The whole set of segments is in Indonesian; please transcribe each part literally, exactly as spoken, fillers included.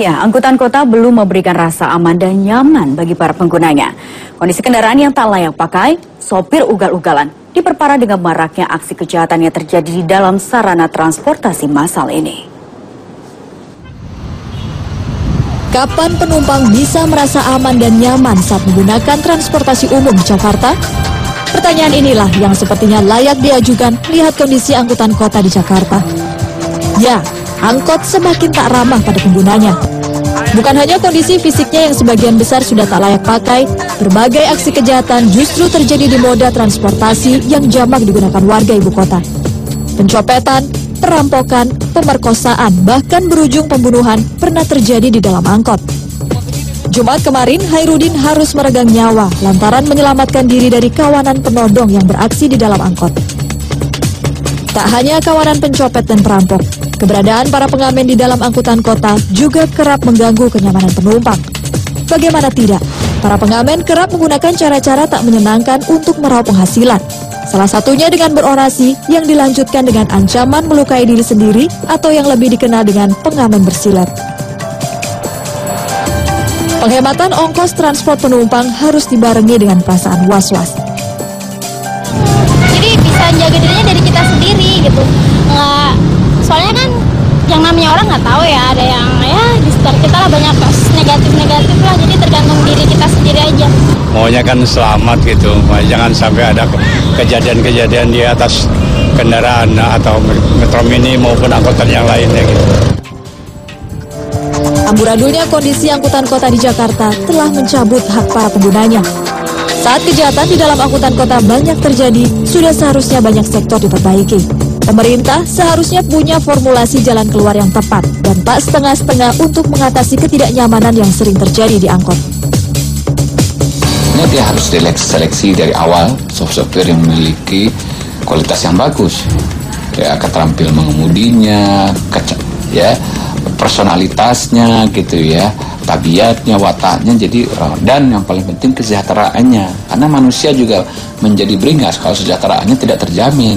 Ya, angkutan kota belum memberikan rasa aman dan nyaman bagi para penggunanya. Kondisi kendaraan yang tak layak pakai, sopir ugal-ugalan, diperparah dengan maraknya aksi kejahatan yang terjadi di dalam sarana transportasi massal ini. Kapan penumpang bisa merasa aman dan nyaman saat menggunakan transportasi umum di Jakarta? Pertanyaan inilah yang sepertinya layak diajukan lihat kondisi angkutan kota di Jakarta. Ya, angkot semakin tak ramah pada penggunanya. Bukan hanya kondisi fisiknya yang sebagian besar sudah tak layak pakai, berbagai aksi kejahatan justru terjadi di moda transportasi yang jamak digunakan warga ibu kota. Pencopetan, perampokan, pemerkosaan, bahkan berujung pembunuhan pernah terjadi di dalam angkot. Jumat kemarin, Hairudin harus meregang nyawa lantaran menyelamatkan diri dari kawanan penodong yang beraksi di dalam angkot. Tak hanya kawanan pencopet dan perampok, keberadaan para pengamen di dalam angkutan kota juga kerap mengganggu kenyamanan penumpang. Bagaimana tidak, para pengamen kerap menggunakan cara-cara tak menyenangkan untuk meraup penghasilan. Salah satunya dengan berorasi yang dilanjutkan dengan ancaman melukai diri sendiri atau yang lebih dikenal dengan pengamen bersilet. Penghematan ongkos transport penumpang harus dibarengi dengan perasaan was-was. Jadi bisa jaga dirinya dari kita sendiri gitu. Nggak, soalnya kan yang namanya orang nggak tahu ya, ada yang ya di sekitar kita lah banyak kasus negatif-negatif lah, jadi tergantung diri kita sendiri aja. Maunya kan selamat gitu, jangan sampai ada kejadian-kejadian di atas kendaraan atau metro mini maupun angkutan yang lainnya gitu. Amburadulnya kondisi angkutan kota di Jakarta telah mencabut hak para penggunanya. Saat kejahatan di dalam angkutan kota banyak terjadi, sudah seharusnya banyak sektor diperbaiki. Pemerintah seharusnya punya formulasi jalan keluar yang tepat dan tak setengah-setengah untuk mengatasi ketidaknyamanan yang sering terjadi di angkot. Dia harus seleksi dari awal sopir yang memiliki kualitas yang bagus, ya, keterampilan mengemudinya, ya, personalitasnya gitu ya, tabiatnya, wataknya, jadi dan yang paling penting kesejahteraannya, karena manusia juga menjadi beringas kalau kesejahteraannya tidak terjamin.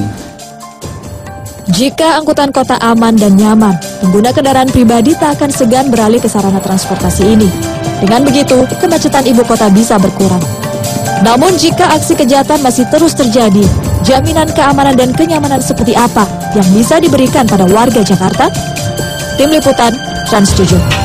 Jika angkutan kota aman dan nyaman, pengguna kendaraan pribadi tak akan segan beralih ke sarana transportasi ini. Dengan begitu, kemacetan ibu kota bisa berkurang. Namun jika aksi kejahatan masih terus terjadi, jaminan keamanan dan kenyamanan seperti apa yang bisa diberikan pada warga Jakarta? Tim Liputan, Trans tujuh.